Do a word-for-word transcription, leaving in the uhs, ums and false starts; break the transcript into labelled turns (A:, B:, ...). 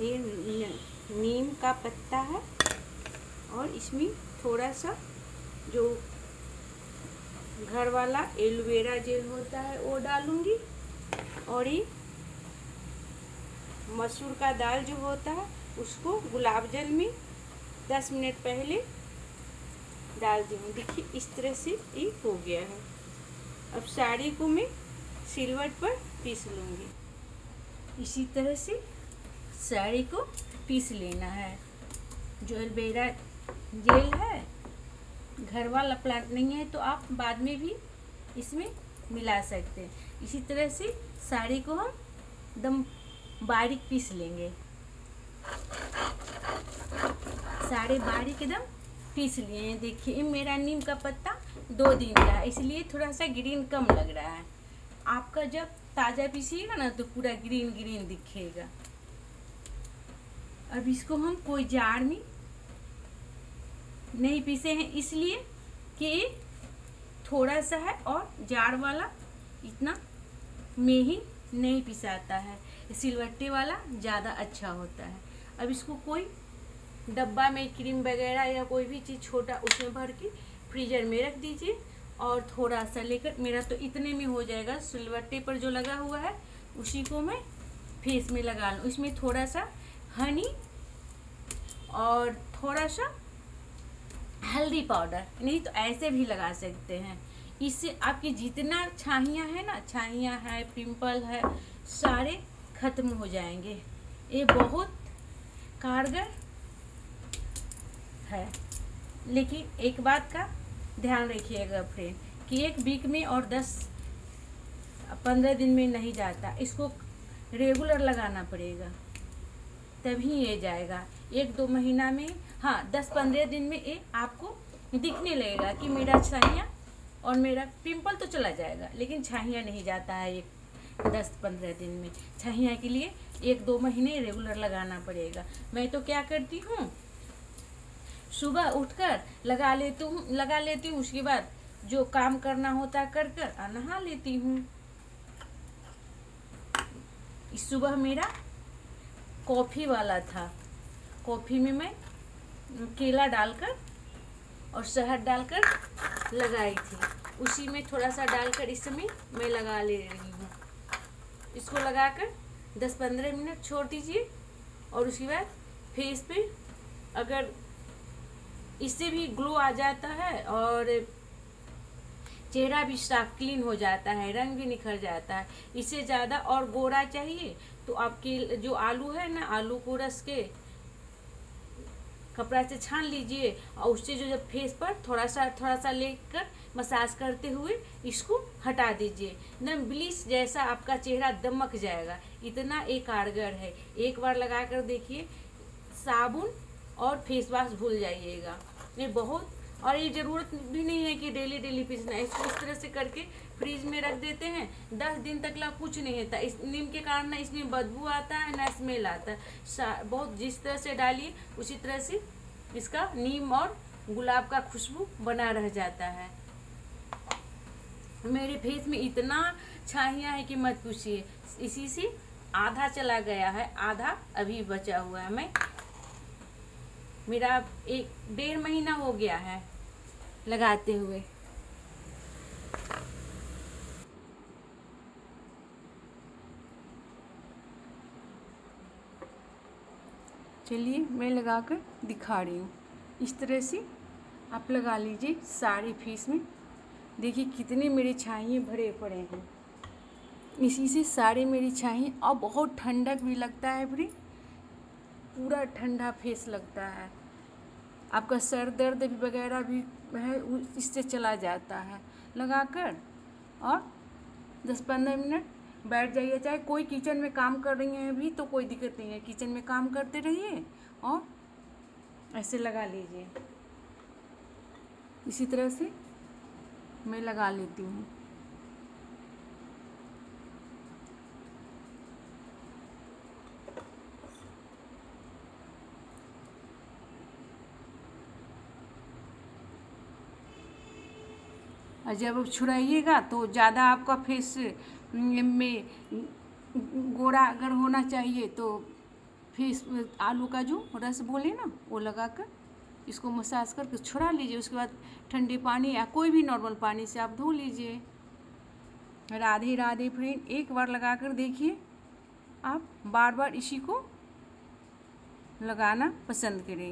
A: ये नीम का पत्ता है और इसमें थोड़ा सा जो घर वाला एलोवेरा जेल होता है वो डालूंगी, और ये मसूर का दाल जो होता है उसको गुलाब जल में दस मिनट पहले डाल दूँगी। देखिए इस तरह से ये हो गया है। अब साड़ी को मैं सिलवट पर पीस लूँगी। इसी तरह से साड़ी को पीस लेना है। जो एलोवेरा जेल है, घर वाला प्लांट नहीं है तो आप बाद में भी इसमें मिला सकते हैं। इसी तरह से साड़ी को हम एकदम बारीक पीस लेंगे। सारे बारीक एकदम पीस लिए हैं। देखिए मेरा नीम का पत्ता दो दिन का है, इसलिए थोड़ा सा ग्रीन कम लग रहा है। आपका जब ताज़ा पीसिएगा ना तो पूरा ग्रीन ग्रीन दिखेगा। अब इसको हम कोई जार में नहीं पीसे हैं, इसलिए कि थोड़ा सा है और जार वाला इतना में ही नहीं पिसाता है, सिलवट्टे वाला ज़्यादा अच्छा होता है। अब इसको कोई डब्बा में क्रीम वगैरह या कोई भी चीज़ छोटा उसमें भर के फ्रीजर में रख दीजिए, और थोड़ा सा लेकर, मेरा तो इतने में हो जाएगा, सिलवट्टे पर जो लगा हुआ है उसी को मैं फेस में लगा लूँ। इसमें थोड़ा सा हनी और थोड़ा सा हल्दी पाउडर, नहीं तो ऐसे भी लगा सकते हैं। इससे आपकी जितना छाहियाँ है ना, छाहियाँ है, पिंपल है, सारे खत्म हो जाएंगे। ये बहुत कारगर है। लेकिन एक बात का ध्यान रखिएगा फ्रेंड, कि एक वीक में और दस पंद्रह दिन में नहीं जाता, इसको रेगुलर लगाना पड़ेगा तभी ये जाएगा। एक दो महीना में, हाँ दस पंद्रह दिन में ये आपको दिखने लगेगा कि मेरा छाहियाँ और मेरा पिंपल तो चला जाएगा, लेकिन छाहियाँ नहीं जाता है एक दस पंद्रह दिन में। छाहियाँ के लिए एक दो महीने रेगुलर लगाना पड़ेगा। मैं तो क्या करती हूँ, सुबह उठकर लगा लेती हूँ लगा लेती हूँ उसके बाद जो काम करना होता कर कर नहा लेती हूँ। इस सुबह मेरा कॉफ़ी वाला था, कॉफ़ी में मैं केला डालकर और शहद डालकर लगाई थी, उसी में थोड़ा सा डालकर इस समय मैं लगा ले रही हूँ। इसको लगाकर दस पंद्रह मिनट छोड़ दीजिए, और उसके बाद फेस पे अगर इससे भी ग्लो आ जाता है और चेहरा भी साफ क्लीन हो जाता है, रंग भी निखर जाता है। इससे ज़्यादा और गोरा चाहिए तो आपके जो आलू है ना, आलू को रस के कपड़ा से छान लीजिए, और उससे जो जब फेस पर थोड़ा सा थोड़ा सा लेकर मसाज करते हुए इसको हटा दीजिए। एकदम ब्लीच जैसा आपका चेहरा दमक जाएगा, इतना एक कारगर है। एक बार लगा कर देखिए, साबुन और फेस वॉश भूल जाइएगा। ये बहुत, और ये ज़रूरत भी नहीं है कि डेली डेली पीसना है। इसको इस तरह से करके फ्रीज में रख देते हैं, दस दिन तक ला कुछ नहीं होता। इस नीम के कारण ना इसमें बदबू आता है ना स्मेल आता है। बहुत जिस तरह से डालिए उसी तरह से इसका नीम और गुलाब का खुशबू बना रह जाता है। मेरे फेस में इतना छाहियाँ है कि मत पूछिए। इसी से आधा चला गया है, आधा अभी बचा हुआ है। मैं मेरा एक डेढ़ महीना हो गया है लगाते हुए। चलिए मैं लगाकर दिखा रही हूँ। इस तरह से आप लगा लीजिए सारे फेस में। देखिए कितने मेरे छाहिए भरे पड़े हैं। इसी से सारे मेरी छाहिए, और बहुत ठंडक भी लगता है फ्रेंड, पूरा ठंडा फेस लगता है। आपका सर दर्द भी वगैरह भी है इससे चला जाता है लगाकर। और दस पंद्रह मिनट बैठ जाइए, चाहे कोई किचन में काम कर रही हैं भी तो कोई दिक्कत नहीं है, किचन में काम करते रहिए और ऐसे लगा लीजिए। इसी तरह से मैं लगा लेती हूँ। और जब छुड़ाइएगा तो ज़्यादा आपका फेस में गोरा अगर होना चाहिए तो फिर इस आलू का जो रस बोले ना वो लगाकर इसको मसाज करके छुड़ा लीजिए। उसके बाद ठंडे पानी या कोई भी नॉर्मल पानी से आप धो लीजिए। राधे राधे फ्रेंड, एक बार लगा कर देखिए, आप बार बार इसी को लगाना पसंद करेंगे।